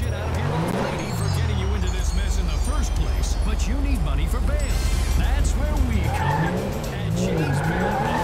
shit out of your old lady for getting you into this mess in the first place, but you need money for bail. That's where we come in. At Jay's Bail